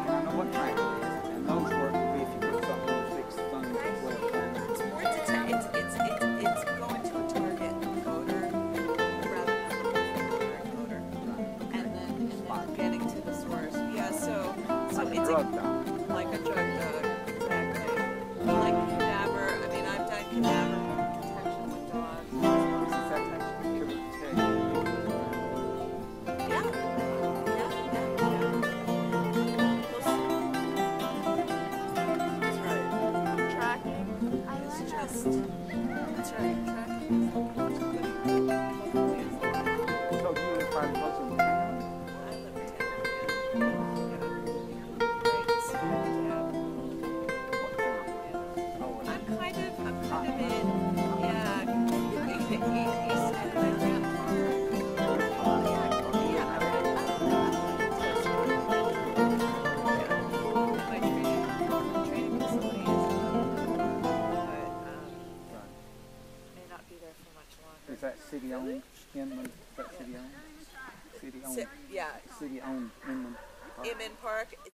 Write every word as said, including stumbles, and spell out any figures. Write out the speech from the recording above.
I know what track it is, and those work if you put something on six things as well. It's more detailed. It's, it's, it's, it's going to a target coder rather than a direct coder. Right. And then, and then getting to the source. Yeah, so, so Like a it's drug a, dog. like a drug dog, exactly. Like cadaver. I mean, I've done cadaver detection with dogs. Is that actually could detect you? Yeah. Yeah, yeah, yeah. That's right. Tracking is just, that's right, tracking is hopefully is the one. So you would find those in the I live in town, yeah. Yeah. Great, so, yeah. Oh, well, I'm kind of, I'm kind of in, yeah, east and around. Yeah, I'm in, I'm in, my training, training facility is, but, um, may not be there for much longer. is that city owned inland? Is that city owned? City owned. Si- Yeah, City owned inland. Inman Park.